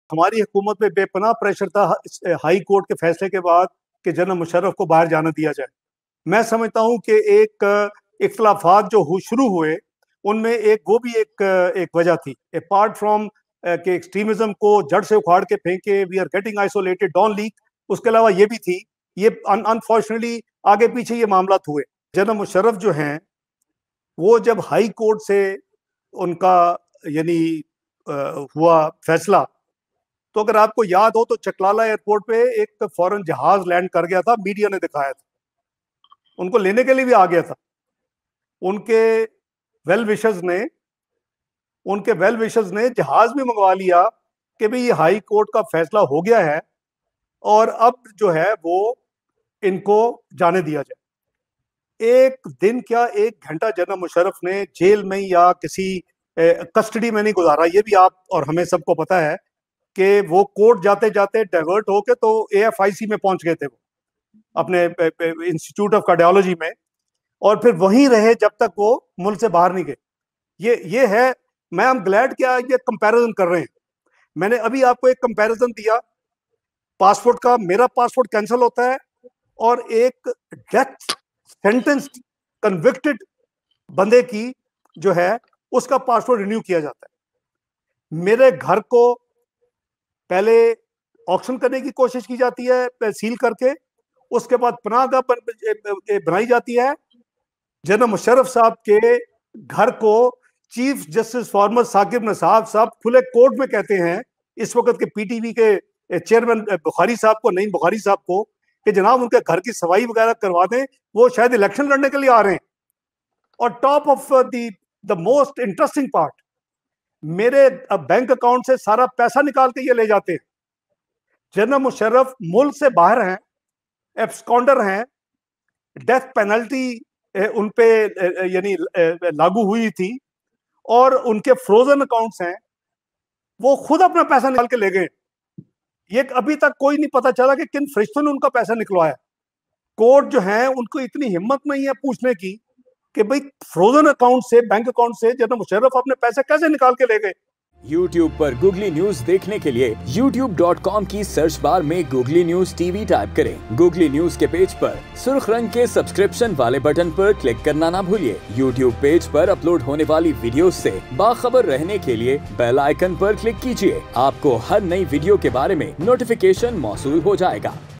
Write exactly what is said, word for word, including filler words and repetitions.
हमारी हुकूमत पे बेपनाह प्रेशर था हाई कोर्ट के फैसले के बाद कि जनरल मुशर्रफ को बाहर जाने दिया जाए। मैं समझता हूं कि एक इख्तलाफात जो शुरू हुए उनमें एक वो भी एक एक वजह थी, अपार्ट फ्रॉम कि एक्सट्रीमिज्म को जड़ से उखाड़ के फेंके, we are getting isolated, don't leak. उसके अलावा ये भी थी, ये अनफॉर्चुनेटली आगे पीछे ये मामला हुए। जनरल मुशर्रफ जो हैं वो जब हाई कोर्ट से उनका यानी हुआ फैसला, तो अगर आपको याद हो तो चकलाला एयरपोर्ट पे एक फॉरेन जहाज लैंड कर गया था, मीडिया ने दिखाया था, उनको लेने के लिए भी आ गया था। उनके वेल विशर्स ने उनके वेल विशर्स ने जहाज भी मंगवा लिया कि भाई ये हाई कोर्ट का फैसला हो गया है और अब जो है वो इनको जाने दिया जाए। एक दिन क्या एक घंटा जनरल मुशर्रफ ने जेल में या किसी कस्टडी में नहीं गुजारा। ये भी आप और हमें सबको पता है कि वो कोर्ट जाते जाते डाइवर्ट होके तो एएफआईसी में पहुंच गए थे, वो अपने इंस्टीट्यूट ऑफ कार्डियोलॉजी में, और फिर वहीं रहे जब तक वो मुल्क से बाहर नहीं गए। ये ये है, मैं एम ग्लैड कि ये कंपैरिजन कर रहे हैं। मैंने अभी आपको एक कंपैरिजन दिया पासपोर्ट का, मेरा पासपोर्ट कैंसिल होता है और एक डेथ सेंटेंस्ड कन्विक्टेड बंदे की जो है उसका पासपोर्ट रिन्यू किया जाता है। मेरे घर को पहले ऑक्शन करने की कोशिश की जाती है सील करके, उसके बाद पनाहगाह बनाई जाती है। जनरल मुशर्रफ साहब के घर को chief justice former Saqib Nisar साहब खुले कोर्ट में कहते हैं इस वक्त के पीटीवी के चेयरमैन बुखारी साहब को, नईम बुखारी साहब को, कि जनाब उनके घर की सफाई वगैरह करवा दें, वो शायद इलेक्शन लड़ने के लिए आ रहे हैं। और top of the the most interesting part, मेरे बैंक अकाउंट से सारा पैसा निकाल के ये ले जाते हैं। जनरल मुशर्रफ मुल्क से बाहर हैं, एब्सकॉन्डर हैं, डेथ पेनल्टी उन पे यानी लागू हुई थी और उनके फ्रोजन अकाउंट्स हैं, वो खुद अपना पैसा निकाल के ले गए। ये अभी तक कोई नहीं पता चला कि किन फरिश्तों ने उनका पैसा निकलवाया। कोर्ट जो है उनको इतनी हिम्मत नहीं है पूछने की कि भाई फ्रोजन अकाउंट से, बैंक अकाउंट से जनरल मुशर्रफ अपने पैसे कैसे निकाल के ले गए। YouTube पर गूगली न्यूज देखने के लिए यूट्यूब डॉट कॉम की सर्च बार में गूगली न्यूज टीवी टाइप करें। गूगली न्यूज के पेज पर सुर्ख रंग के सब्सक्रिप्शन वाले बटन पर क्लिक करना ना भूलिए। YouTube पेज पर अपलोड होने वाली वीडियोस से बाखबर रहने के लिए बेल आइकन पर क्लिक कीजिए। आपको हर नई वीडियो के बारे में नोटिफिकेशन मौसूल हो जाएगा।